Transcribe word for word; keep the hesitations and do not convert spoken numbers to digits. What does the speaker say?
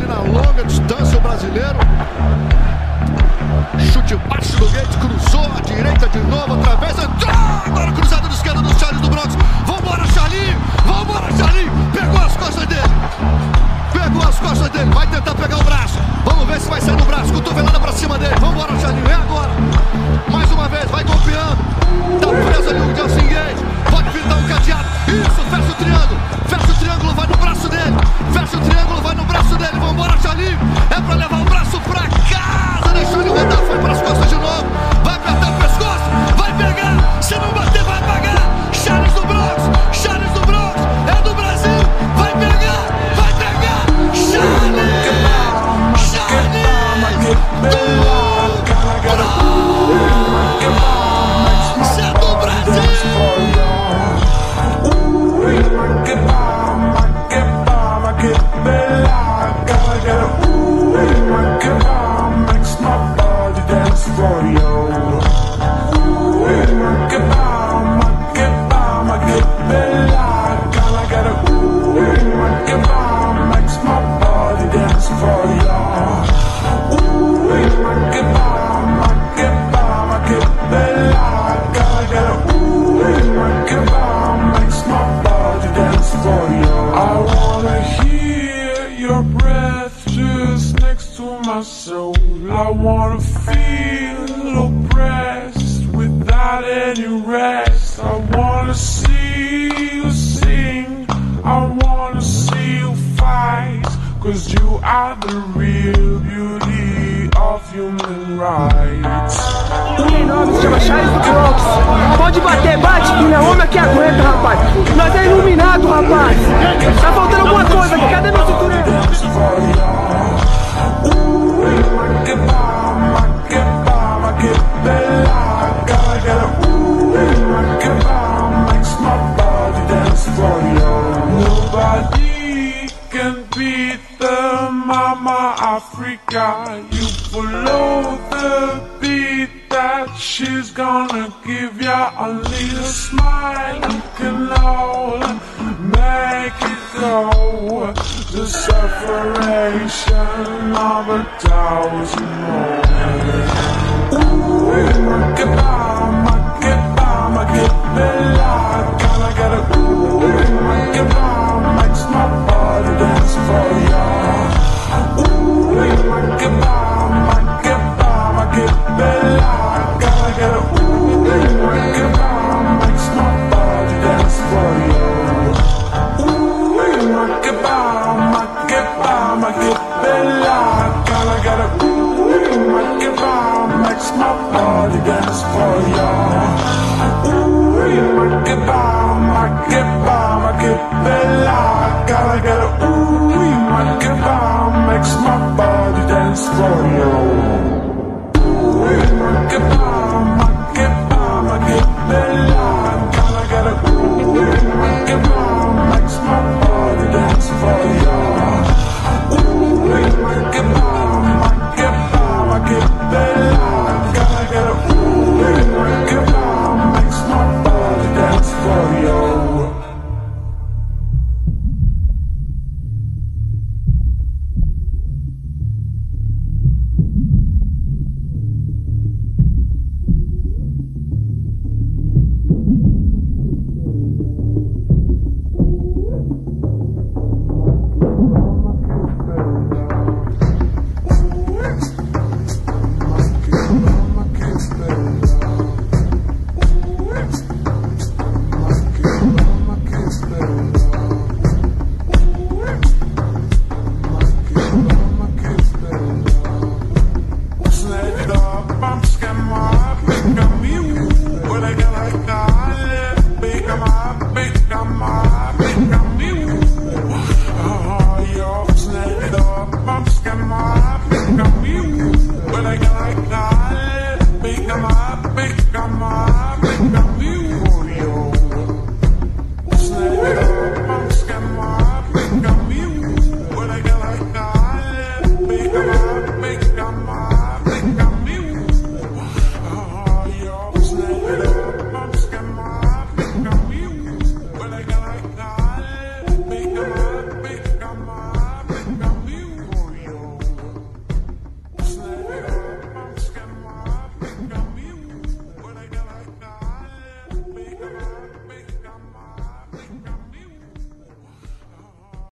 na longa distância o brasileiro. Chute baixo do gate, cruzou à direita de novo, através, entrou! Agora cruzado de esquerda do Charles do Bronx. Vambora, Charlie! Vambora, Charlie! Pegou as costas dele! Pegou as costas dele, vai tentar pegar o braço. Vamos ver se vai sair no braço, cotovelada pra cima dele. Vambora, Charlie, é agora! Mais uma vez, vai golpeando. Tá preso ali o Justin Gaethje. Pode vir dar um cadeado. Isso, fecha o triângulo. Fecha o triângulo, vai no braço dele. Fecha o triângulo, vai no braço dele. Vambora, Charlie! É pra levar o braço pra casa. Deixa ele rodar, foi pras costas de novo. Vai apertar o pescoço, vai pegar. Se não bater, vai pagar. Charles do Bronx, Charles do Bronx. É do Brasil, vai pegar, vai pegar. Charles! Charles! Do Bronx! É do Brasil! Soul. I wanna feel oppressed without any rest. I wanna see you sing, I wanna see you fight, cause you are the real beauty of human rights. Um nome se chama Charles do Bronx. Pode bater, bate, que não é homem que aguenta, rapaz. Nós é iluminado, rapaz. Tá faltando alguma coisa aqui, cadê meu cinturão? Nobody can beat the Mama Africa. You follow the beat that she's gonna give ya. A little smile, you can all make it go. The separation of a thousand moments. Ooh, Makeba, Makeba, Makeba, gotta get a ooh, Makeba, makes my body dance for ya. Ooh, Makeba, Makeba, Makeba, gotta get a ooh, Makeba, makes my body dance for ya. Ooh, Makeba, Makeba, Makeba, gotta get a ooh, Makeba, makes my body dance for ya. like